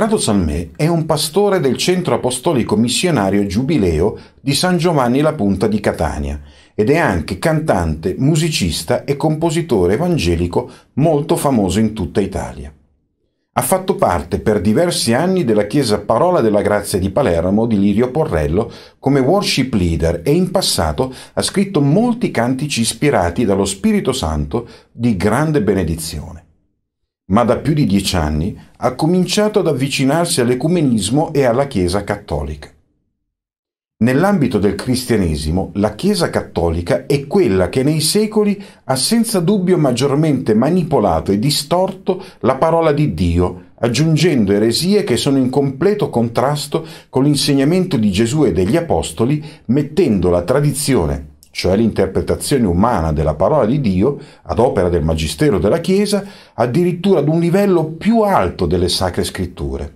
Corrado Salmè è un pastore del Centro Apostolico Missionario Giubileo di San Giovanni la Punta di Catania ed è anche cantante, musicista e compositore evangelico molto famoso in tutta Italia. Ha fatto parte per diversi anni della Chiesa Parola della Grazia di Palermo di Lirio Porrello come worship leader e in passato ha scritto molti cantici ispirati dallo Spirito Santo di grande benedizione. Ma da più di 10 anni ha cominciato ad avvicinarsi all'ecumenismo e alla Chiesa cattolica. Nell'ambito del cristianesimo, la Chiesa cattolica è quella che nei secoli ha senza dubbio maggiormente manipolato e distorto la parola di Dio, aggiungendo eresie che sono in completo contrasto con l'insegnamento di Gesù e degli Apostoli, mettendo la tradizione, cioè l'interpretazione umana della parola di Dio, ad opera del Magistero della Chiesa, addirittura ad un livello più alto delle Sacre Scritture.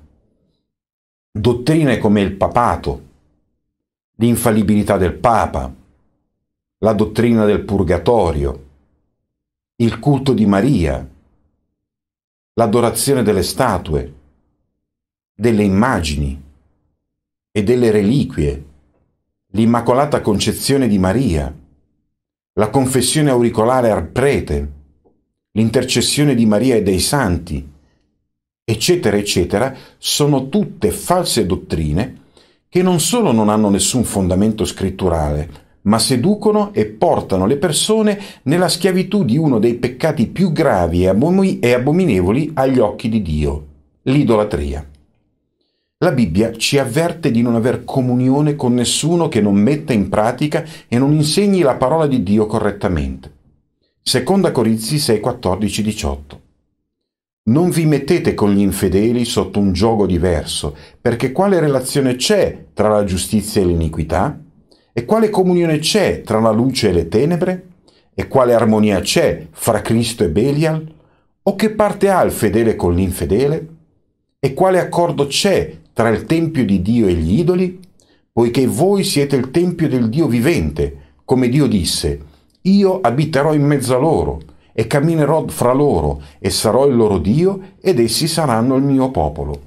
Dottrine come il papato, l'infallibilità del Papa, la dottrina del Purgatorio, il culto di Maria, l'adorazione delle statue, delle immagini e delle reliquie, l'Immacolata Concezione di Maria, la confessione auricolare al prete, l'intercessione di Maria e dei santi, eccetera, eccetera, sono tutte false dottrine che non solo non hanno nessun fondamento scritturale, ma seducono e portano le persone nella schiavitù di uno dei peccati più gravi e abominevoli agli occhi di Dio, l'idolatria. La Bibbia ci avverte di non aver comunione con nessuno che non metta in pratica e non insegni la parola di Dio correttamente. Seconda Corinzi 6, 14, 18. Non vi mettete con gli infedeli sotto un giogo diverso, perché quale relazione c'è tra la giustizia e l'iniquità? E quale comunione c'è tra la luce e le tenebre? E quale armonia c'è fra Cristo e Belial? O che parte ha il fedele con l'infedele? E quale accordo c'è tra il tempio di Dio e gli idoli? Poiché voi siete il tempio del Dio vivente, come Dio disse, io abiterò in mezzo a loro, e camminerò fra loro, e sarò il loro Dio, ed essi saranno il mio popolo.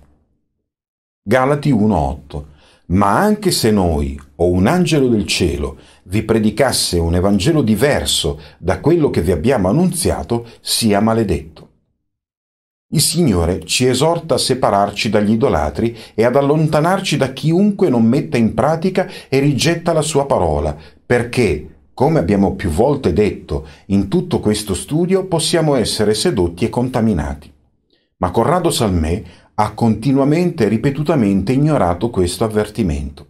Galati 1,8. Ma anche se noi, o un angelo del cielo, vi predicasse un Evangelo diverso da quello che vi abbiamo annunziato, sia maledetto. Il Signore ci esorta a separarci dagli idolatri e ad allontanarci da chiunque non metta in pratica e rigetta la sua parola, perché, come abbiamo più volte detto in tutto questo studio, possiamo essere sedotti e contaminati. Ma Corrado Salmè ha continuamente e ripetutamente ignorato questo avvertimento.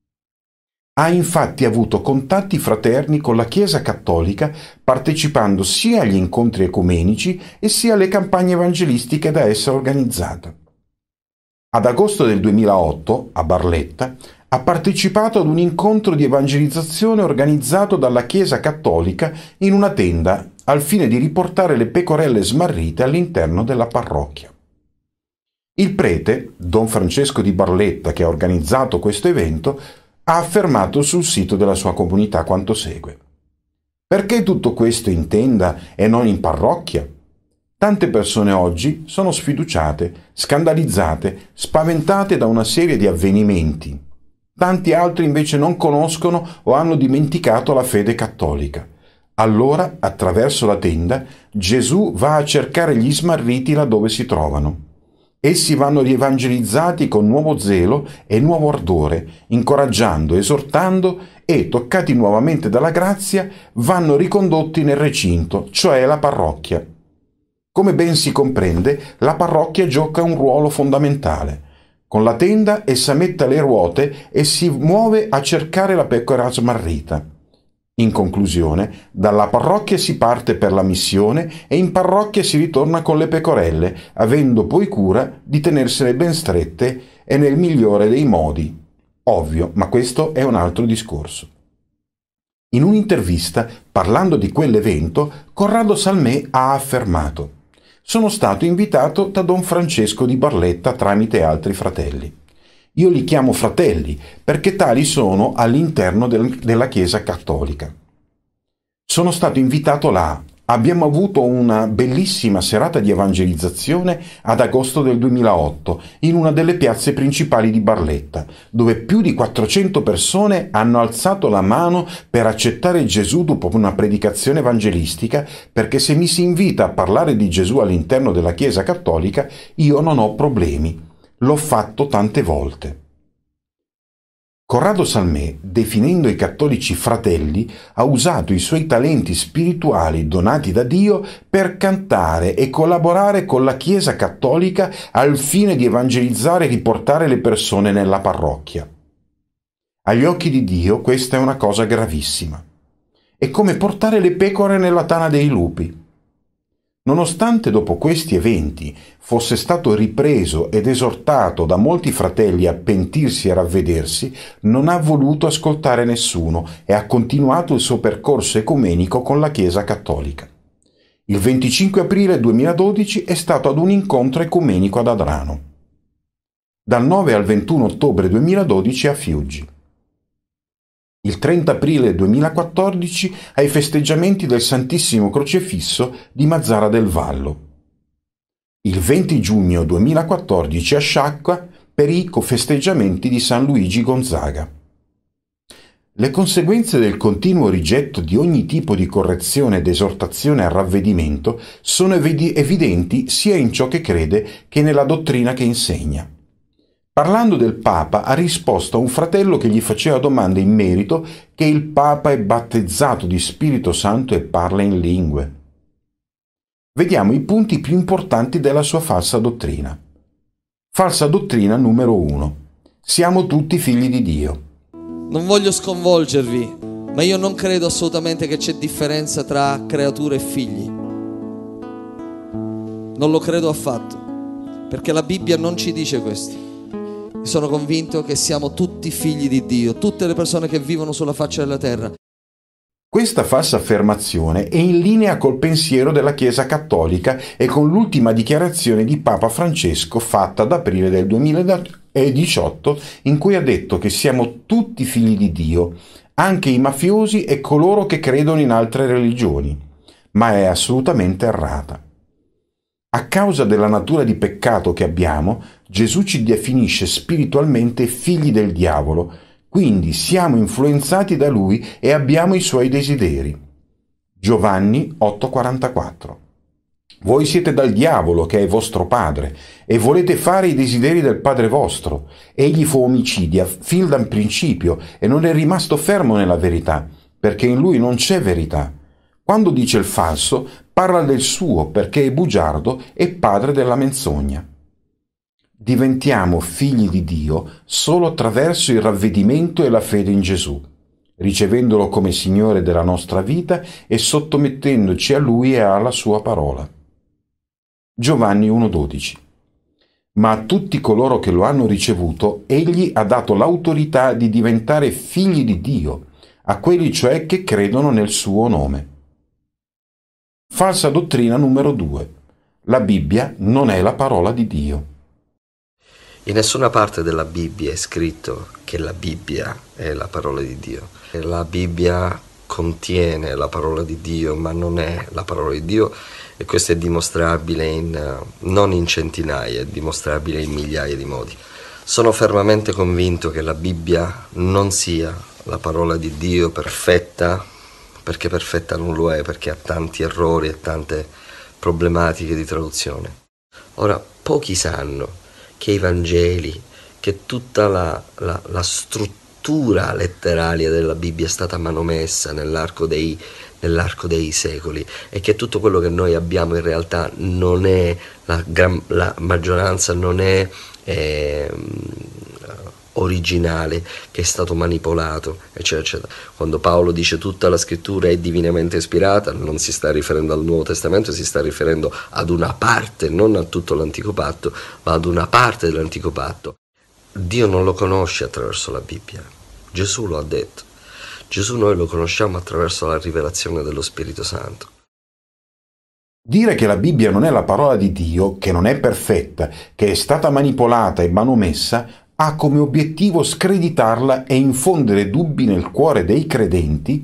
Ha infatti avuto contatti fraterni con la Chiesa cattolica, partecipando sia agli incontri ecumenici e sia alle campagne evangelistiche da essa organizzate. Ad agosto del 2008, a Barletta, ha partecipato ad un incontro di evangelizzazione organizzato dalla Chiesa cattolica in una tenda al fine di riportare le pecorelle smarrite all'interno della parrocchia. Il prete, Don Francesco di Barletta, che ha organizzato questo evento, ha affermato sul sito della sua comunità quanto segue. Perché tutto questo in tenda e non in parrocchia? Tante persone oggi sono sfiduciate, scandalizzate, spaventate da una serie di avvenimenti. Tanti altri invece non conoscono o hanno dimenticato la fede cattolica. Allora, attraverso la tenda, Gesù va a cercare gli smarriti laddove si trovano. Essi vanno rievangelizzati con nuovo zelo e nuovo ardore, incoraggiando, esortando e, toccati nuovamente dalla grazia, vanno ricondotti nel recinto, cioè la parrocchia. Come ben si comprende, la parrocchia gioca un ruolo fondamentale. Con la tenda essa mette le ruote e si muove a cercare la pecora smarrita. In conclusione, dalla parrocchia si parte per la missione e in parrocchia si ritorna con le pecorelle, avendo poi cura di tenersene ben strette e nel migliore dei modi. Ovvio, ma questo è un altro discorso. In un'intervista, parlando di quell'evento, Corrado Salmè ha affermato: «Sono stato invitato da Don Francesco di Barletta tramite altri fratelli. Io li chiamo fratelli perché tali sono all'interno della Chiesa cattolica. Sono stato invitato là, Abbiamo avuto una bellissima serata di evangelizzazione ad agosto del 2008 in una delle piazze principali di Barletta, dove più di 400 persone hanno alzato la mano per accettare Gesù dopo una predicazione evangelistica, perché se mi si invita a parlare di Gesù all'interno della Chiesa Cattolica, io non ho problemi. L'ho fatto tante volte. Corrado Salmè, definendo i cattolici fratelli, ha usato i suoi talenti spirituali donati da Dio per cantare e collaborare con la Chiesa Cattolica al fine di evangelizzare e riportare le persone nella parrocchia. Agli occhi di Dio questa è una cosa gravissima. È come portare le pecore nella tana dei lupi. Nonostante dopo questi eventi fosse stato ripreso ed esortato da molti fratelli a pentirsi e ravvedersi, non ha voluto ascoltare nessuno e ha continuato il suo percorso ecumenico con la Chiesa Cattolica. Il 25 aprile 2012 è stato ad un incontro ecumenico ad Adrano. Dal 9 al 21 ottobre 2012 a Fiuggi. Il 30 aprile 2014 ai festeggiamenti del Santissimo Crocefisso di Mazzara del Vallo. Il 20 giugno 2014 a Sciacqua per i festeggiamenti di San Luigi Gonzaga. Le conseguenze del continuo rigetto di ogni tipo di correzione ed esortazione al ravvedimento sono evidenti sia in ciò che crede che nella dottrina che insegna. Parlando del Papa, ha risposto a un fratello che gli faceva domande in merito che il Papa è battezzato di Spirito Santo e parla in lingue. Vediamo i punti più importanti della sua falsa dottrina. Falsa dottrina numero 1. Siamo tutti figli di Dio. Non voglio sconvolgervi, ma io non credo assolutamente che c'è differenza tra creature e figli. Non lo credo affatto, perché la Bibbia non ci dice questo. Sono convinto che siamo tutti figli di Dio, tutte le persone che vivono sulla faccia della terra. Questa falsa affermazione è in linea col pensiero della Chiesa Cattolica e con l'ultima dichiarazione di Papa Francesco fatta ad aprile del 2018, in cui ha detto che siamo tutti figli di Dio, anche i mafiosi e coloro che credono in altre religioni, ma è assolutamente errata. A causa della natura di peccato che abbiamo, Gesù ci definisce spiritualmente figli del diavolo, quindi siamo influenzati da lui e abbiamo i suoi desideri. Giovanni 8,44. Voi siete dal diavolo, che è vostro padre, e volete fare i desideri del padre vostro. Egli fu omicida fin dal principio e non è rimasto fermo nella verità, perché in lui non c'è verità. Quando dice il falso, parla del suo, perché è bugiardo e padre della menzogna. Diventiamo figli di Dio solo attraverso il ravvedimento e la fede in Gesù, ricevendolo come Signore della nostra vita e sottomettendoci a Lui e alla Sua parola. Giovanni 1,12. Ma a tutti coloro che lo hanno ricevuto, Egli ha dato l'autorità di diventare figli di Dio, a quelli cioè che credono nel suo nome. Falsa dottrina numero 2. La Bibbia non è la parola di Dio. In nessuna parte della Bibbia è scritto che la Bibbia è la parola di Dio. La Bibbia contiene la parola di Dio, ma non è la parola di Dio, e questo è dimostrabile non in centinaia, è dimostrabile in migliaia di modi. Sono fermamente convinto che la Bibbia non sia la parola di Dio perfetta, perché perfetta non lo è, perché ha tanti errori e tante problematiche di traduzione. Ora, pochi sanno che i Vangeli, che tutta la struttura letteraria della Bibbia è stata manomessa nell'arco dei secoli, e che tutto quello che noi abbiamo in realtà non è, la maggioranza non è originale, che è stato manipolato, eccetera, eccetera. Quando Paolo dice tutta la scrittura è divinamente ispirata, non si sta riferendo al Nuovo Testamento, si sta riferendo ad una parte, non a tutto l'Antico Patto, ma ad una parte dell'Antico Patto. Dio non lo conosce attraverso la Bibbia, Gesù lo ha detto. Gesù noi lo conosciamo attraverso la rivelazione dello Spirito Santo. Dire che la Bibbia non è la parola di Dio, che non è perfetta, che è stata manipolata e manomessa, ha come obiettivo screditarla e infondere dubbi nel cuore dei credenti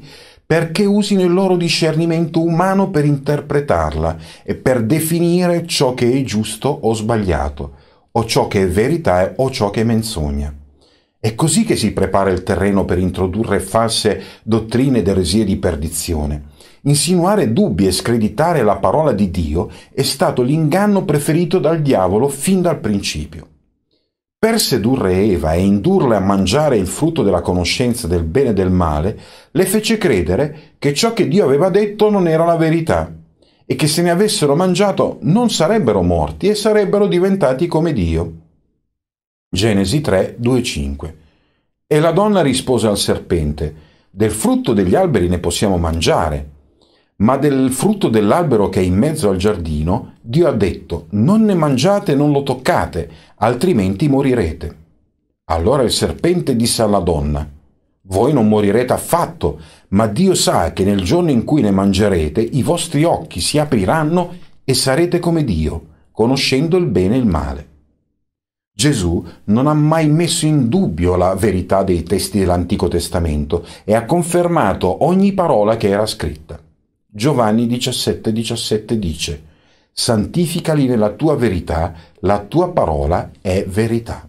perché usino il loro discernimento umano per interpretarla e per definire ciò che è giusto o sbagliato, o ciò che è verità o ciò che è menzogna. È così che si prepara il terreno per introdurre false dottrine ed eresie di perdizione. Insinuare dubbi e screditare la parola di Dio è stato l'inganno preferito dal diavolo fin dal principio. Per sedurre Eva e indurla a mangiare il frutto della conoscenza del bene e del male, le fece credere che ciò che Dio aveva detto non era la verità e che se ne avessero mangiato non sarebbero morti e sarebbero diventati come Dio. Genesi 3, 2-5. E la donna rispose al serpente: del frutto degli alberi ne possiamo mangiare, ma del frutto dell'albero che è in mezzo al giardino, Dio ha detto: non ne mangiate e non lo toccate, altrimenti morirete. Allora il serpente disse alla donna: voi non morirete affatto, ma Dio sa che nel giorno in cui ne mangerete i vostri occhi si apriranno e sarete come Dio, conoscendo il bene e il male. Gesù non ha mai messo in dubbio la verità dei testi dell'Antico Testamento e ha confermato ogni parola che era scritta. Giovanni 17,17 dice: santificali nella tua verità, la tua parola è verità.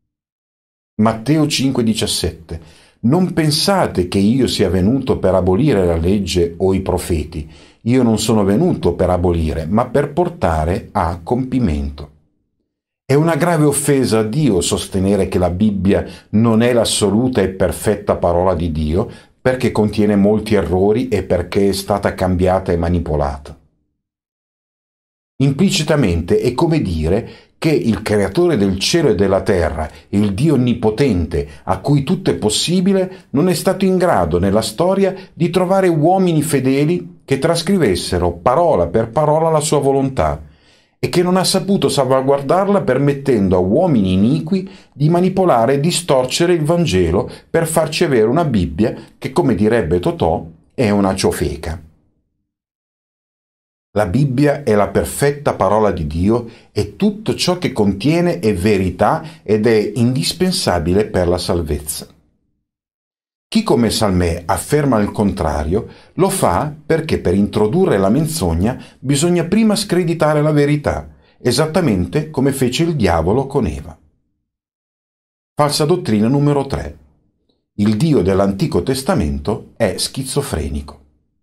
Matteo 5,17: non pensate che io sia venuto per abolire la legge o i profeti. Io non sono venuto per abolire, ma per portare a compimento. È una grave offesa a Dio sostenere che la Bibbia non è l'assoluta e perfetta parola di Dio, perché contiene molti errori e perché è stata cambiata e manipolata. Implicitamente è come dire che il creatore del cielo e della terra, il Dio onnipotente a cui tutto è possibile, non è stato in grado nella storia di trovare uomini fedeli che trascrivessero parola per parola la sua volontà e che non ha saputo salvaguardarla permettendo a uomini iniqui di manipolare e distorcere il Vangelo per farci avere una Bibbia che, come direbbe Totò, è una ciofeca. La Bibbia è la perfetta parola di Dio e tutto ciò che contiene è verità ed è indispensabile per la salvezza. Chi come Salmè afferma il contrario lo fa perché per introdurre la menzogna bisogna prima screditare la verità, esattamente come fece il diavolo con Eva. Falsa dottrina numero 3. Il Dio dell'Antico Testamento è schizofrenico.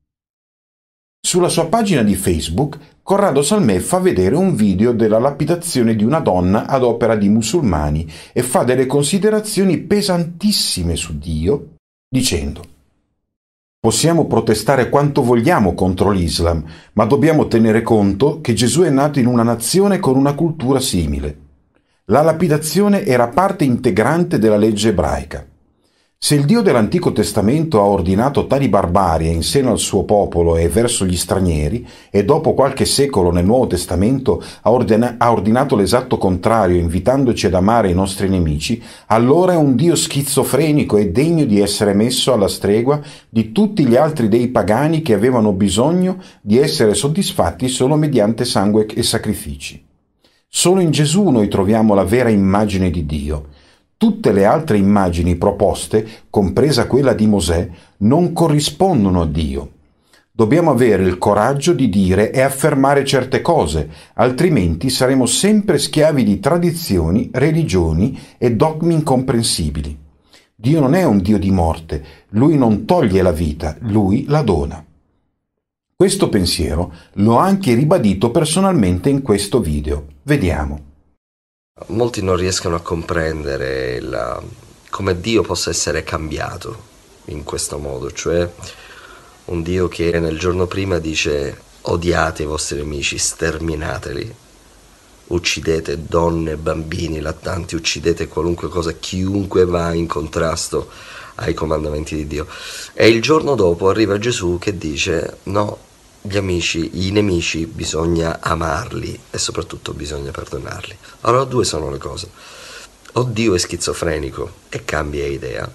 Sulla sua pagina di Facebook, Corrado Salmè fa vedere un video della lapidazione di una donna ad opera di musulmani e fa delle considerazioni pesantissime su Dio, dicendo: possiamo protestare quanto vogliamo contro l'Islam, ma dobbiamo tenere conto che Gesù è nato in una nazione con una cultura simile. La lapidazione era parte integrante della legge ebraica. Se il Dio dell'Antico Testamento ha ordinato tali barbarie in seno al suo popolo e verso gli stranieri, e dopo qualche secolo nel Nuovo Testamento ha ordinato l'esatto contrario, invitandoci ad amare i nostri nemici, allora è un Dio schizofrenico e degno di essere messo alla stregua di tutti gli altri dei pagani che avevano bisogno di essere soddisfatti solo mediante sangue e sacrifici. Solo in Gesù noi troviamo la vera immagine di Dio. Tutte le altre immagini proposte, compresa quella di Mosè, non corrispondono a Dio. Dobbiamo avere il coraggio di dire e affermare certe cose, altrimenti saremo sempre schiavi di tradizioni, religioni e dogmi incomprensibili. Dio non è un Dio di morte, Lui non toglie la vita, Lui la dona. Questo pensiero l'ho anche ribadito personalmente in questo video. Vediamo. Molti non riescono a comprendere come Dio possa essere cambiato in questo modo, cioè un Dio che nel giorno prima dice: odiate i vostri nemici, sterminateli, uccidete donne, bambini, lattanti, uccidete qualunque cosa, chiunque va in contrasto ai comandamenti di Dio. E il giorno dopo arriva Gesù che dice: no, i nemici bisogna amarli e soprattutto bisogna perdonarli. Allora due sono le cose: o Dio è schizofrenico e cambia idea,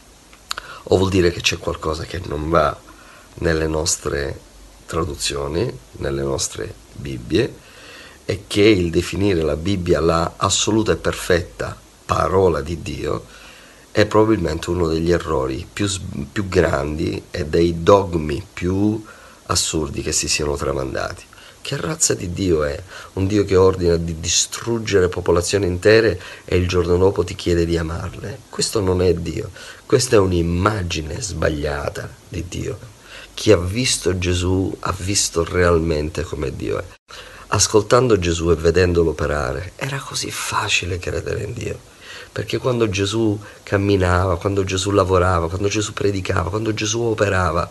o vuol dire che c'è qualcosa che non va nelle nostre traduzioni, nelle nostre Bibbie, e che il definire la Bibbia la assoluta e perfetta parola di Dio è probabilmente uno degli errori più grandi e dei dogmi più assurdi che si siano tramandati. Che razza di Dio è? Un Dio che ordina di distruggere popolazioni intere e il giorno dopo ti chiede di amarle. Questo non è Dio, questa è un'immagine sbagliata di Dio. Chi ha visto Gesù ha visto realmente come Dio è. Ascoltando Gesù e vedendolo operare, era così facile credere in Dio. Perché quando Gesù camminava, quando Gesù lavorava, quando Gesù predicava, quando Gesù operava,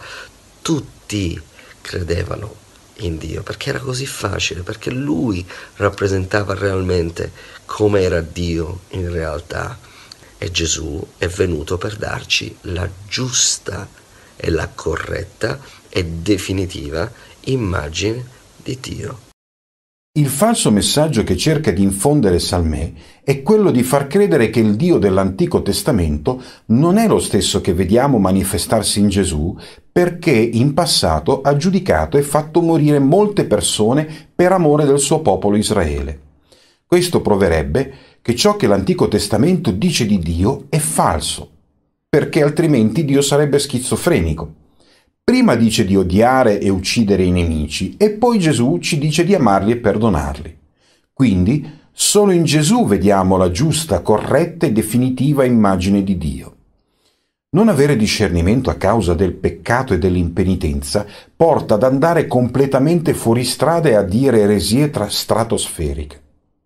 tutti credevano in Dio, perché era così facile, perché Lui rappresentava realmente come era Dio in realtà. E Gesù è venuto per darci la giusta e la corretta e definitiva immagine di Dio. Il falso messaggio che cerca di infondere Salmè è quello di far credere che il Dio dell'Antico Testamento non è lo stesso che vediamo manifestarsi in Gesù, perché in passato ha giudicato e fatto morire molte persone per amore del suo popolo Israele. Questo proverebbe che ciò che l'Antico Testamento dice di Dio è falso, perché altrimenti Dio sarebbe schizofrenico. Prima dice di odiare e uccidere i nemici e poi Gesù ci dice di amarli e perdonarli. Quindi solo in Gesù vediamo la giusta, corretta e definitiva immagine di Dio. Non avere discernimento a causa del peccato e dell'impenitenza porta ad andare completamente fuori strada e a dire eresie stratosferiche.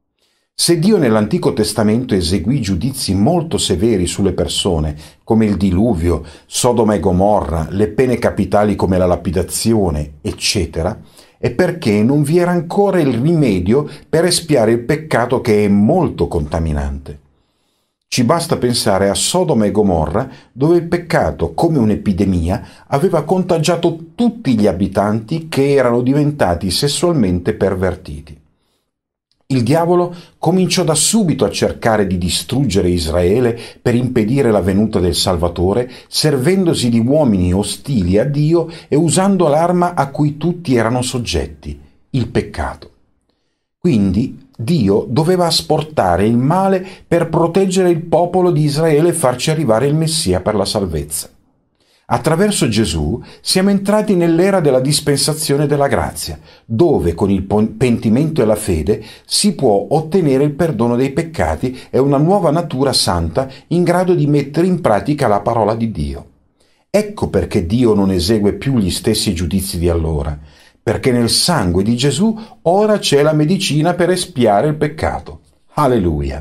Se Dio nell'Antico Testamento eseguì giudizi molto severi sulle persone, come il diluvio, Sodoma e Gomorra, le pene capitali come la lapidazione, eccetera, è perché non vi era ancora il rimedio per espiare il peccato che è molto contaminante. Ci basta pensare a Sodoma e Gomorra, dove il peccato, come un'epidemia, aveva contagiato tutti gli abitanti che erano diventati sessualmente pervertiti. Il diavolo cominciò da subito a cercare di distruggere Israele per impedire la venuta del Salvatore, servendosi di uomini ostili a Dio e usando l'arma a cui tutti erano soggetti, il peccato. Quindi Dio doveva asportare il male per proteggere il popolo di Israele e farci arrivare il Messia per la salvezza. Attraverso Gesù siamo entrati nell'era della dispensazione della grazia, dove con il pentimento e la fede si può ottenere il perdono dei peccati e una nuova natura santa in grado di mettere in pratica la parola di Dio. Ecco perché Dio non esegue più gli stessi giudizi di allora, perché nel sangue di Gesù ora c'è la medicina per espiare il peccato. Alleluia!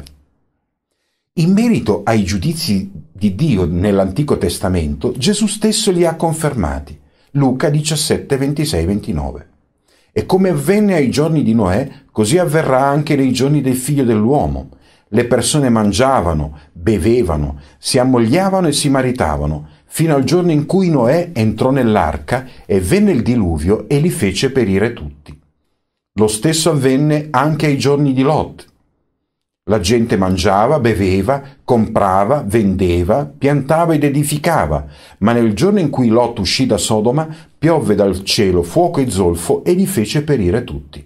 In merito ai giudizi di Dio nell'Antico Testamento, Gesù stesso li ha confermati. Luca 17, 26, 29. E come avvenne ai giorni di Noè, così avverrà anche nei giorni del Figlio dell'uomo. Le persone mangiavano, bevevano, si ammogliavano e si maritavano, fino al giorno in cui Noè entrò nell'arca e venne il diluvio e li fece perire tutti. Lo stesso avvenne anche ai giorni di Lot. La gente mangiava, beveva, comprava, vendeva, piantava ed edificava, ma nel giorno in cui Lot uscì da Sodoma, piovve dal cielo fuoco e zolfo e li fece perire tutti.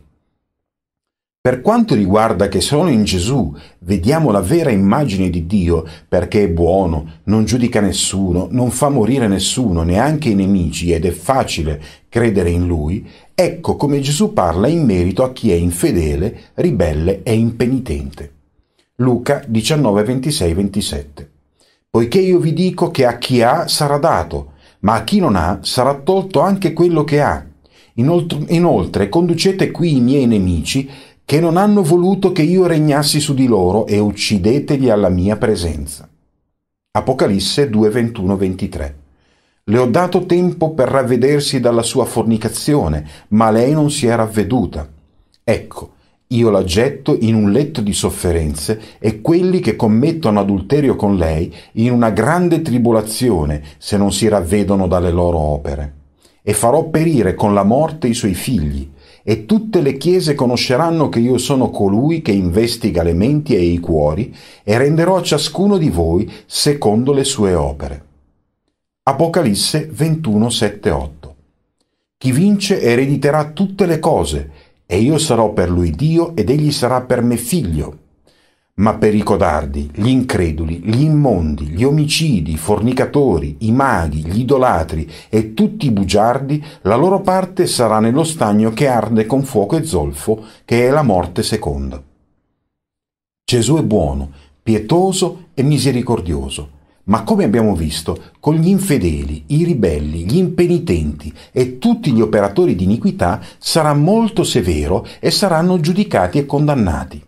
Per quanto riguarda che solo in Gesù vediamo la vera immagine di Dio, perché è buono, non giudica nessuno, non fa morire nessuno, neanche i nemici, ed è facile credere in Lui, ecco come Gesù parla in merito a chi è infedele, ribelle e impenitente. Luca 19, 26, 27. Poiché io vi dico che a chi ha sarà dato, ma a chi non ha sarà tolto anche quello che ha. Inoltre conducete qui i miei nemici, che non hanno voluto che io regnassi su di loro, e uccideteli alla mia presenza. Apocalisse 2, 21, 23. Le ho dato tempo per ravvedersi dalla sua fornicazione, ma lei non si è ravveduta. Ecco, io la getto in un letto di sofferenze e quelli che commettono adulterio con lei in una grande tribolazione se non si ravvedono dalle loro opere. E farò perire con la morte i suoi figli, e tutte le chiese conosceranno che io sono colui che investiga le menti e i cuori, e renderò a ciascuno di voi secondo le sue opere. Apocalisse 21, 7, 8. Chi vince erediterà tutte le cose, e io sarò per lui Dio ed egli sarà per me figlio. Ma per i codardi, gli increduli, gli immondi, gli omicidi, i fornicatori, i maghi, gli idolatri e tutti i bugiardi, la loro parte sarà nello stagno che arde con fuoco e zolfo, che è la morte seconda. Gesù è buono, pietoso e misericordioso, ma come abbiamo visto, con gli infedeli, i ribelli, gli impenitenti e tutti gli operatori di iniquità sarà molto severo e saranno giudicati e condannati.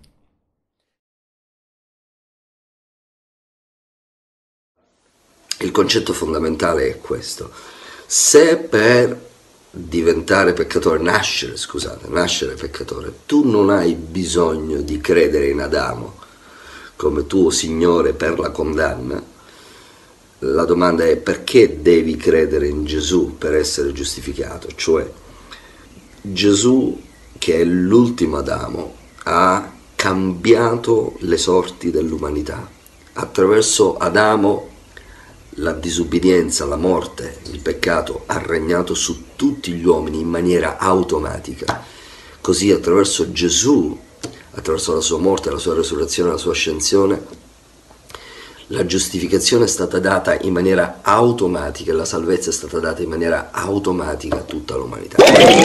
Il concetto fondamentale è questo: se per diventare peccatore, nascere peccatore, tu non hai bisogno di credere in Adamo come tuo Signore per la condanna, la domanda è: perché devi credere in Gesù per essere giustificato? Cioè, Gesù, che è l'ultimo Adamo, ha cambiato le sorti dell'umanità. Attraverso Adamo la disobbedienza, la morte, il peccato ha regnato su tutti gli uomini in maniera automatica. Così attraverso Gesù, attraverso la sua morte, la sua resurrezione, la sua ascensione, la giustificazione è stata data in maniera automatica e la salvezza è stata data in maniera automatica a tutta l'umanità.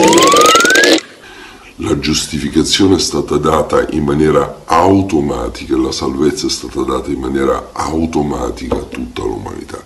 La giustificazione è stata data in maniera automatica e la salvezza è stata data in maniera automatica a tutta l'umanità.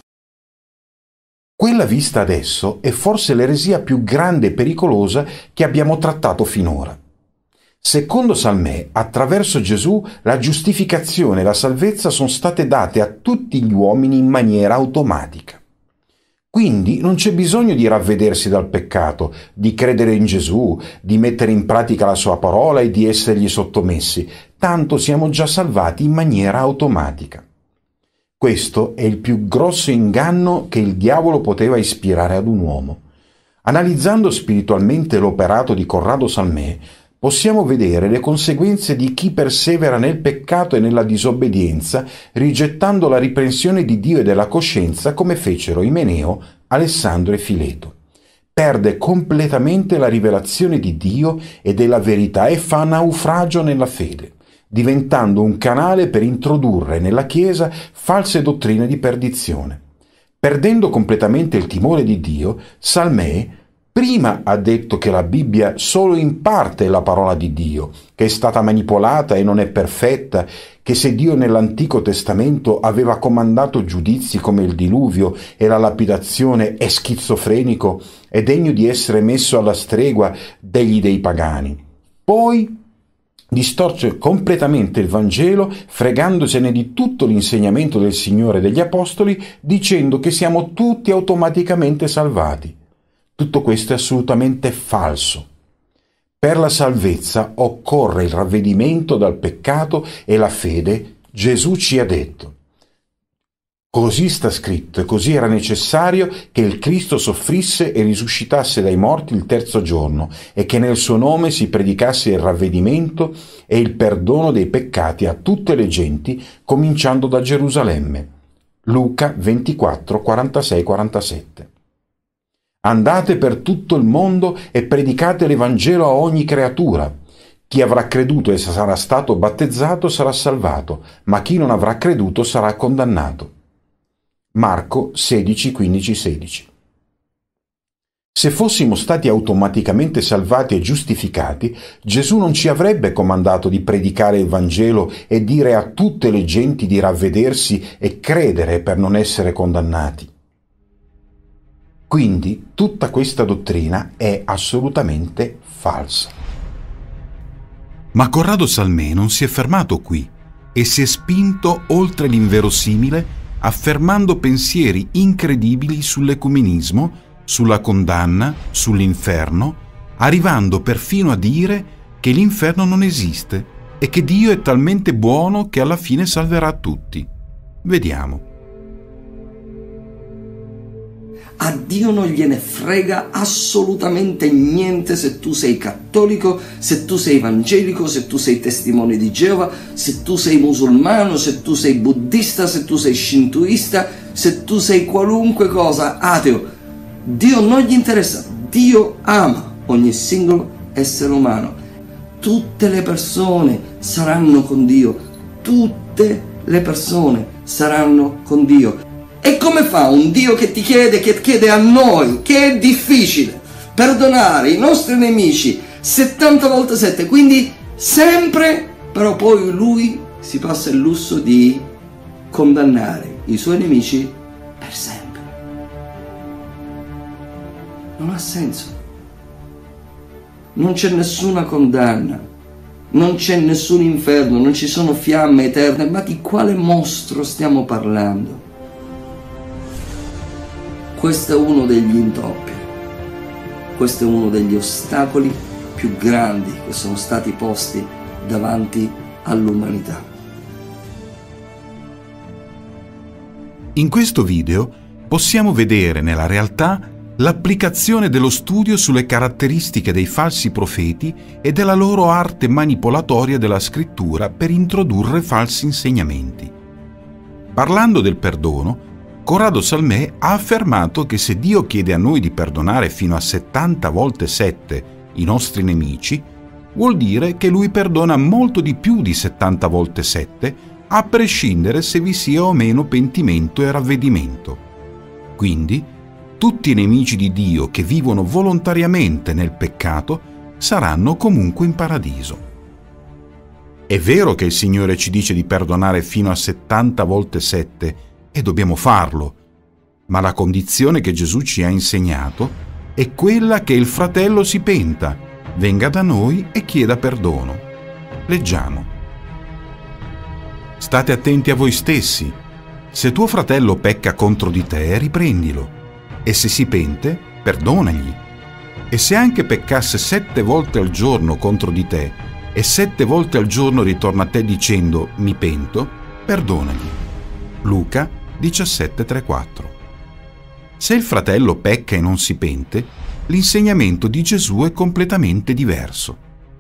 Quella vista adesso è forse l'eresia più grande e pericolosa che abbiamo trattato finora. Secondo Salmè, attraverso Gesù, la giustificazione e la salvezza sono state date a tutti gli uomini in maniera automatica. Quindi non c'è bisogno di ravvedersi dal peccato, di credere in Gesù, di mettere in pratica la sua parola e di essergli sottomessi, tanto siamo già salvati in maniera automatica. Questo è il più grosso inganno che il diavolo poteva ispirare ad un uomo. Analizzando spiritualmente l'operato di Corrado Salmè, possiamo vedere le conseguenze di chi persevera nel peccato e nella disobbedienza, rigettando la riprensione di Dio e della coscienza come fecero Imeneo, Alessandro e Fileto. Perde completamente la rivelazione di Dio e della verità e fa naufragio nella fede, diventando un canale per introdurre nella Chiesa false dottrine di perdizione. Perdendo completamente il timore di Dio, Salmè prima ha detto che la Bibbia solo in parte è la parola di Dio, che è stata manipolata e non è perfetta, che se Dio nell'Antico Testamento aveva comandato giudizi come il diluvio e la lapidazione è schizofrenico, è degno di essere messo alla stregua degli dei pagani. Poi distorce completamente il Vangelo, fregandosene di tutto l'insegnamento del Signore e degli Apostoli, dicendo che siamo tutti automaticamente salvati. Tutto questo è assolutamente falso. Per la salvezza occorre il ravvedimento dal peccato e la fede. Gesù ci ha detto: così sta scritto e così era necessario che il Cristo soffrisse e risuscitasse dai morti il terzo giorno e che nel suo nome si predicasse il ravvedimento e il perdono dei peccati a tutte le genti, cominciando da Gerusalemme. Luca 24, 46-47. Andate per tutto il mondo e predicate l'Evangelo a ogni creatura. Chi avrà creduto e sarà stato battezzato sarà salvato, ma chi non avrà creduto sarà condannato. Marco 16, 15, 16. Se fossimo stati automaticamente salvati e giustificati, Gesù non ci avrebbe comandato di predicare il Vangelo e dire a tutte le genti di ravvedersi e credere per non essere condannati. Quindi tutta questa dottrina è assolutamente falsa. Ma Corrado Salmè non si è fermato qui e si è spinto oltre l'inverosimile, affermando pensieri incredibili sull'ecumenismo, sulla condanna, sull'inferno, arrivando perfino a dire che l'inferno non esiste e che Dio è talmente buono che alla fine salverà tutti. Vediamo. A Dio non gliene frega assolutamente niente se tu sei cattolico, se tu sei evangelico, se tu sei testimone di Geova, se tu sei musulmano, se tu sei buddista, se tu sei shintoista, se tu sei qualunque cosa, ateo. Dio non gli interessa, Dio ama ogni singolo essere umano. Tutte le persone saranno con Dio, tutte le persone saranno con Dio. E come fa un Dio che chiede a noi, che è difficile, perdonare i nostri nemici 70 volte 7, quindi sempre, però poi lui si passa il lusso di condannare i suoi nemici per sempre. Non ha senso. Non c'è nessuna condanna, non c'è nessun inferno, non ci sono fiamme eterne, ma di quale mostro stiamo parlando? Questo è uno degli intoppi, questo è uno degli ostacoli più grandi che sono stati posti davanti all'umanità. In questo video possiamo vedere nella realtà l'applicazione dello studio sulle caratteristiche dei falsi profeti e della loro arte manipolatoria della scrittura per introdurre falsi insegnamenti. Parlando del perdono, Corrado Salmè ha affermato che se Dio chiede a noi di perdonare fino a 70 volte 7 i nostri nemici, vuol dire che Lui perdona molto di più di 70 volte 7, a prescindere se vi sia o meno pentimento e ravvedimento. Quindi, tutti i nemici di Dio che vivono volontariamente nel peccato saranno comunque in paradiso. È vero che il Signore ci dice di perdonare fino a 70 volte 7 e dobbiamo farlo, ma la condizione che Gesù ci ha insegnato è quella che il fratello si penta, venga da noi e chieda perdono. Leggiamo. State attenti a voi stessi. Se tuo fratello pecca contro di te, riprendilo, e se si pente, perdonagli. E se anche peccasse 7 volte al giorno contro di te, e 7 volte al giorno ritorna a te dicendo mi pento, perdonagli. Luca 17,3-4. Se il fratello pecca e non si pente, l'insegnamento di Gesù è completamente diverso.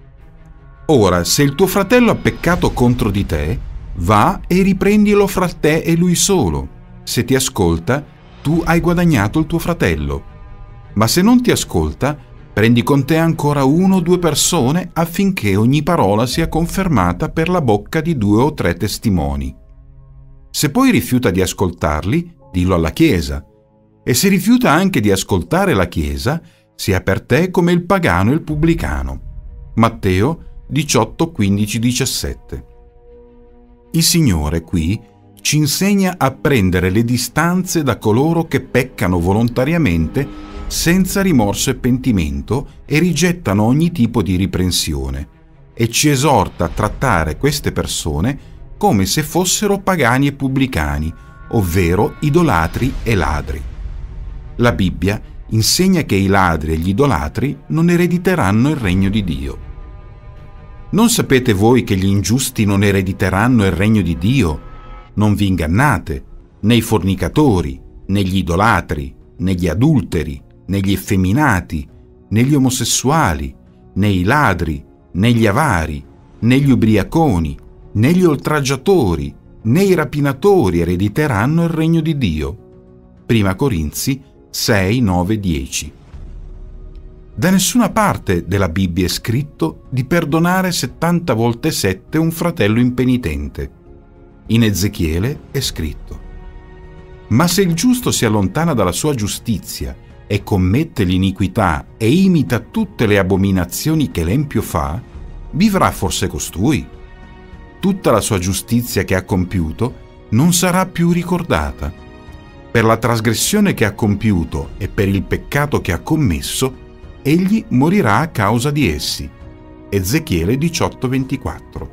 Ora, se il tuo fratello ha peccato contro di te, va e riprendilo fra te e lui solo. Se ti ascolta, tu hai guadagnato il tuo fratello. Ma se non ti ascolta, prendi con te ancora 1 o 2 persone affinché ogni parola sia confermata per la bocca di 2 o 3 testimoni. Se poi rifiuta di ascoltarli, dillo alla Chiesa. E se rifiuta anche di ascoltare la Chiesa, sia per te come il pagano e il pubblicano. Matteo 18, 15, 17. Il Signore qui ci insegna a prendere le distanze da coloro che peccano volontariamente senza rimorso e pentimento e rigettano ogni tipo di riprensione, e ci esorta a trattare queste persone come se fossero pagani e pubblicani, ovvero idolatri e ladri. La Bibbia insegna che i ladri e gli idolatri non erediteranno il regno di Dio. Non sapete voi che gli ingiusti non erediteranno il regno di Dio? Non vi ingannate, né i fornicatori, né gli idolatri, né gli adulteri, né gli effeminati, né gli omosessuali, né i ladri, né gli avari, né gli ubriaconi, né gli oltraggiatori, né i rapinatori erediteranno il regno di Dio. Prima Corinzi 6, 9, 10. Da nessuna parte della Bibbia è scritto di perdonare 70 volte 7 un fratello impenitente. In Ezechiele è scritto: ma se il giusto si allontana dalla sua giustizia e commette l'iniquità e imita tutte le abominazioni che l'empio fa, vivrà forse costui? Tutta la sua giustizia che ha compiuto non sarà più ricordata. Per la trasgressione che ha compiuto e per il peccato che ha commesso, egli morirà a causa di essi. Ezechiele 18:24.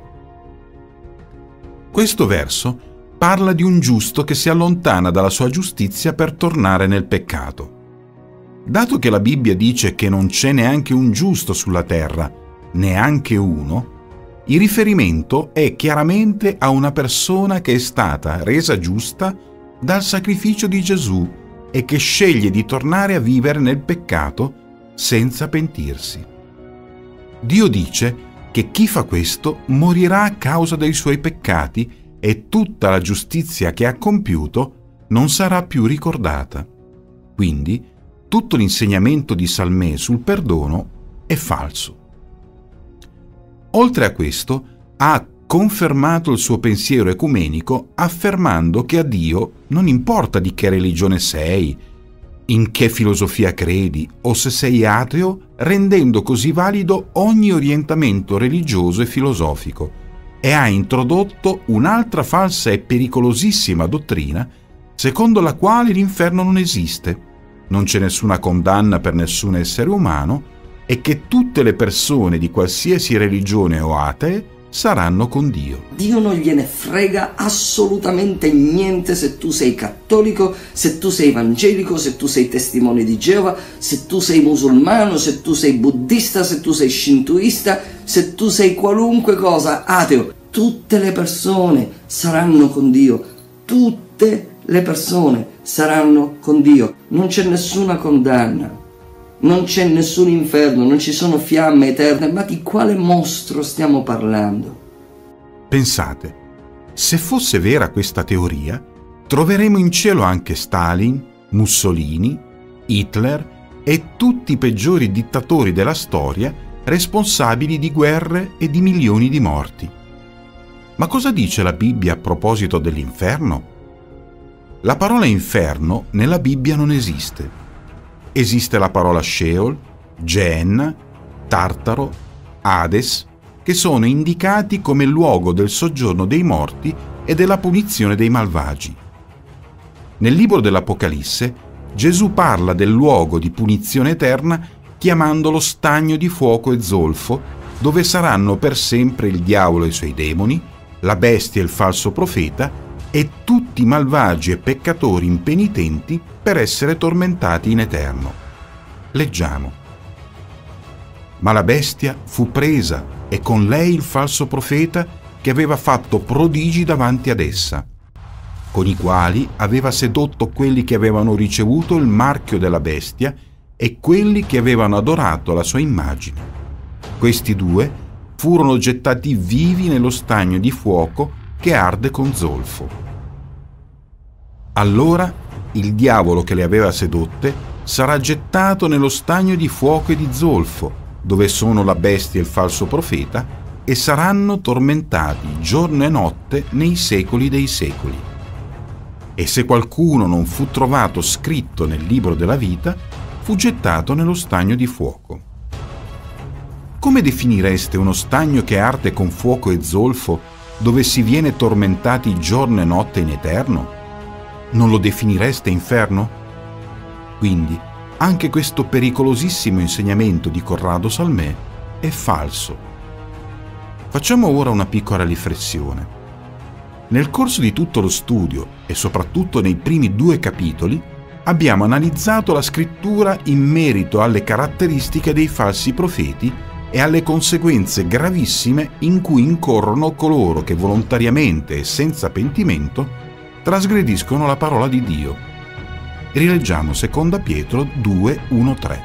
Questo verso parla di un giusto che si allontana dalla sua giustizia per tornare nel peccato. Dato che la Bibbia dice che non c'è neanche un giusto sulla terra, neanche uno, il riferimento è chiaramente a una persona che è stata resa giusta dal sacrificio di Gesù e che sceglie di tornare a vivere nel peccato senza pentirsi. Dio dice che chi fa questo morirà a causa dei suoi peccati e tutta la giustizia che ha compiuto non sarà più ricordata. Quindi tutto l'insegnamento di Salmè sul perdono è falso. Oltre a questo, ha confermato il suo pensiero ecumenico affermando che a Dio non importa di che religione sei, in che filosofia credi o se sei ateo, rendendo così valido ogni orientamento religioso e filosofico, e ha introdotto un'altra falsa e pericolosissima dottrina secondo la quale l'inferno non esiste, non c'è nessuna condanna per nessun essere umano e che tutte le persone di qualsiasi religione o atee saranno con Dio. Dio non gliene frega assolutamente niente se tu sei cattolico, se tu sei evangelico, se tu sei testimone di Geova, se tu sei musulmano, se tu sei buddista, se tu sei shintoista, se tu sei qualunque cosa, ateo. Tutte le persone saranno con Dio. Tutte le persone saranno con Dio. Non c'è nessuna condanna. Non c'è nessun inferno, non ci sono fiamme eterne, ma di quale mostro stiamo parlando? Pensate, se fosse vera questa teoria, troveremo in cielo anche Stalin, Mussolini, Hitler e tutti i peggiori dittatori della storia responsabili di guerre e di milioni di morti. Ma cosa dice la Bibbia a proposito dell'inferno? La parola inferno nella Bibbia non esiste. Esiste la parola Sheol, Gehenna, Tartaro, Hades, che sono indicati come luogo del soggiorno dei morti e della punizione dei malvagi. Nel libro dell'Apocalisse, Gesù parla del luogo di punizione eterna chiamandolo stagno di fuoco e zolfo, dove saranno per sempre il diavolo e i suoi demoni, la bestia e il falso profeta e tutti i malvagi e peccatori impenitenti per essere tormentati in eterno. Leggiamo. Ma la bestia fu presa e con lei il falso profeta che aveva fatto prodigi davanti ad essa, con i quali aveva sedotto quelli che avevano ricevuto il marchio della bestia e quelli che avevano adorato la sua immagine. Questi due furono gettati vivi nello stagno di fuoco che arde con zolfo. Allora il diavolo che le aveva sedotte sarà gettato nello stagno di fuoco e di zolfo, dove sono la bestia e il falso profeta, e saranno tormentati giorno e notte nei secoli dei secoli. E se qualcuno non fu trovato scritto nel libro della vita, fu gettato nello stagno di fuoco. Come definireste uno stagno che arde con fuoco e zolfo, dove si viene tormentati giorno e notte in eterno? Non lo definireste inferno? Quindi, anche questo pericolosissimo insegnamento di Corrado Salmè è falso. Facciamo ora una piccola riflessione. Nel corso di tutto lo studio, e soprattutto nei primi 2 capitoli, abbiamo analizzato la scrittura in merito alle caratteristiche dei falsi profeti e alle conseguenze gravissime in cui incorrono coloro che volontariamente e senza pentimento trasgrediscono la parola di Dio. Rileggiamo 2 Pietro 2, 1-3.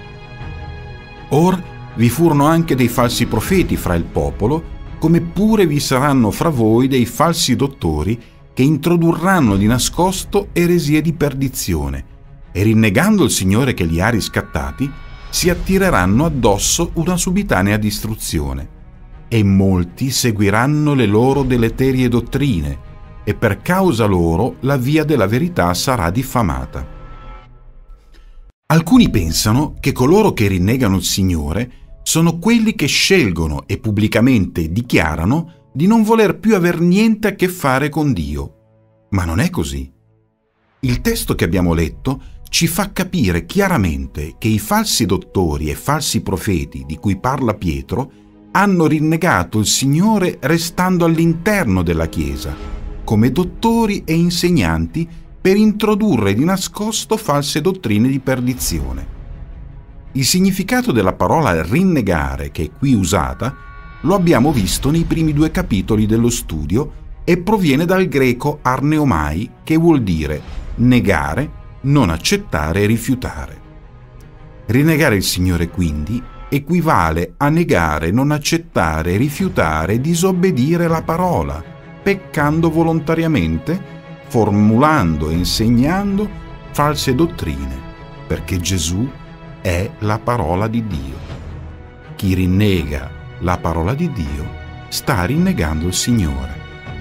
Or vi furono anche dei falsi profeti fra il popolo, come pure vi saranno fra voi dei falsi dottori che introdurranno di nascosto eresie di perdizione, e rinnegando il Signore che li ha riscattati, si attireranno addosso una subitanea distruzione, e molti seguiranno le loro deleterie dottrine, e per causa loro la via della verità sarà diffamata. Alcuni pensano che coloro che rinnegano il Signore sono quelli che scelgono e pubblicamente dichiarano di non voler più aver niente a che fare con Dio. Ma non è così. Il testo che abbiamo letto ci fa capire chiaramente che i falsi dottori e falsi profeti di cui parla Pietro hanno rinnegato il Signore restando all'interno della Chiesa, come dottori e insegnanti per introdurre di nascosto false dottrine di perdizione. Il significato della parola rinnegare che è qui usata lo abbiamo visto nei primi 2 capitoli dello studio e proviene dal greco arneomai, che vuol dire negare, non accettare e rifiutare. Rinnegare il Signore quindi equivale a negare, non accettare, rifiutare e disobbedire la parola, peccando volontariamente, formulando e insegnando false dottrine, perché Gesù è la parola di Dio. Chi rinnega la parola di Dio sta rinnegando il Signore.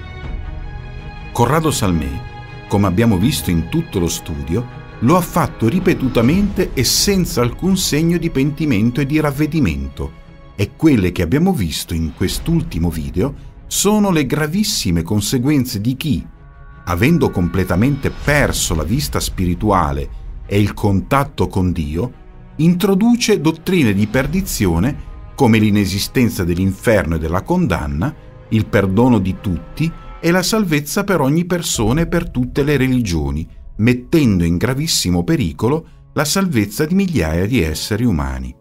Corrado Salmé, come abbiamo visto in tutto lo studio, lo ha fatto ripetutamente e senza alcun segno di pentimento e di ravvedimento, e quelle che abbiamo visto in quest'ultimo video sono le gravissime conseguenze di chi, avendo completamente perso la vista spirituale e il contatto con Dio, introduce dottrine di perdizione come l'inesistenza dell'inferno e della condanna, il perdono di tutti e la salvezza per ogni persona e per tutte le religioni, mettendo in gravissimo pericolo la salvezza di migliaia di esseri umani.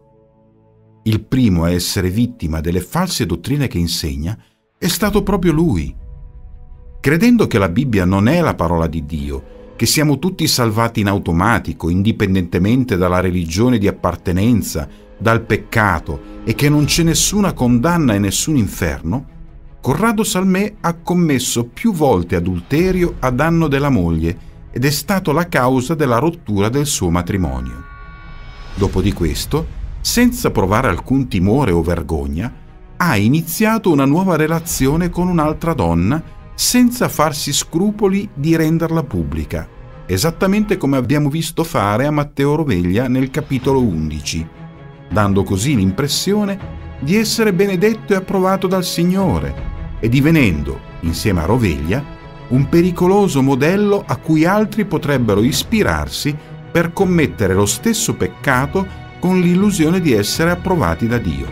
Il primo a essere vittima delle false dottrine che insegna è stato proprio lui. Credendo che la Bibbia non è la parola di Dio, che siamo tutti salvati in automatico, indipendentemente dalla religione di appartenenza, dal peccato, e che non c'è nessuna condanna e nessun inferno, Corrado Salmé ha commesso più volte adulterio a danno della moglie ed è stato la causa della rottura del suo matrimonio. Dopo di questo, senza provare alcun timore o vergogna, ha iniziato una nuova relazione con un'altra donna senza farsi scrupoli di renderla pubblica, esattamente come abbiamo visto fare a Matteo Roveglia nel capitolo 11, dando così l'impressione di essere benedetto e approvato dal Signore e divenendo, insieme a Roveglia, un pericoloso modello a cui altri potrebbero ispirarsi per commettere lo stesso peccato con l'illusione di essere approvati da Dio.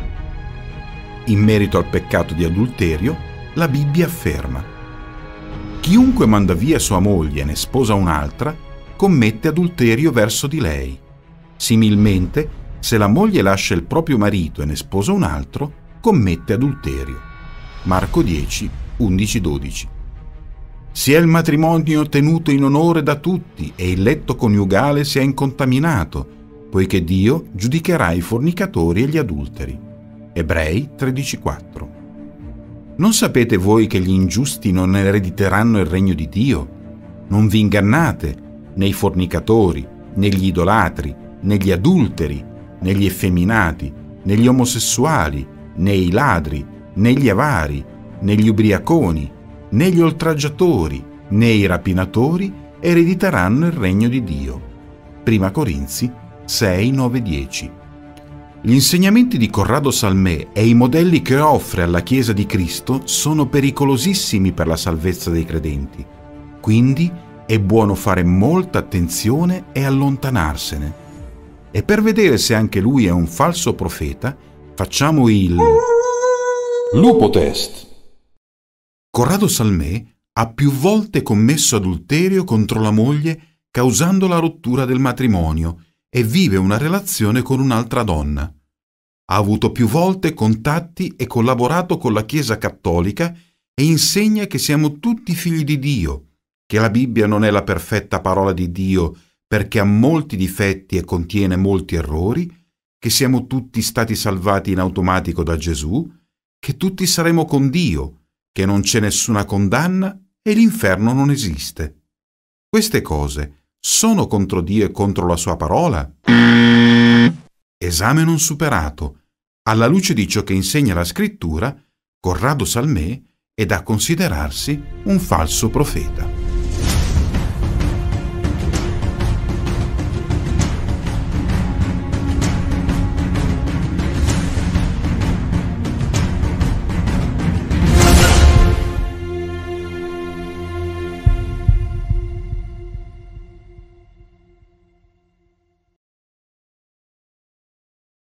In merito al peccato di adulterio, la Bibbia afferma: chiunque manda via sua moglie e ne sposa un'altra, commette adulterio verso di lei. Similmente, se la moglie lascia il proprio marito e ne sposa un altro, commette adulterio. Marco 10, 11-12. Sia il matrimonio tenuto in onore da tutti e il letto coniugale sia incontaminato, poiché Dio giudicherà i fornicatori e gli adulteri. Ebrei 13,4. Non sapete voi che gli ingiusti non erediteranno il regno di Dio? Non vi ingannate, né i fornicatori, né gli idolatri, né gli adulteri, né gli effeminati, né gli omosessuali, né i ladri, né gli avari, né gli ubriaconi, né gli oltraggiatori, né i rapinatori erediteranno il regno di Dio. Prima Corinzi 6, 9, 10. Gli insegnamenti di Corrado Salmé e i modelli che offre alla Chiesa di Cristo sono pericolosissimi per la salvezza dei credenti. Quindi è buono fare molta attenzione e allontanarsene. E per vedere se anche lui è un falso profeta, facciamo il lupo test. Corrado Salmé ha più volte commesso adulterio contro la moglie, causando la rottura del matrimonio, e vive una relazione con un'altra donna. Ha avuto più volte contatti e collaborato con la Chiesa Cattolica e insegna che siamo tutti figli di Dio, che la Bibbia non è la perfetta parola di Dio perché ha molti difetti e contiene molti errori, che siamo tutti stati salvati in automatico da Gesù, che tutti saremo con Dio, che non c'è nessuna condanna e l'inferno non esiste. Queste cose sono contro Dio e contro la sua parola? Esame non superato. Alla luce di ciò che insegna la Scrittura, Corrado Salmé è da considerarsi un falso profeta.